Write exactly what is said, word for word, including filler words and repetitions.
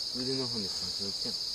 腕の骨さんキロいってんの？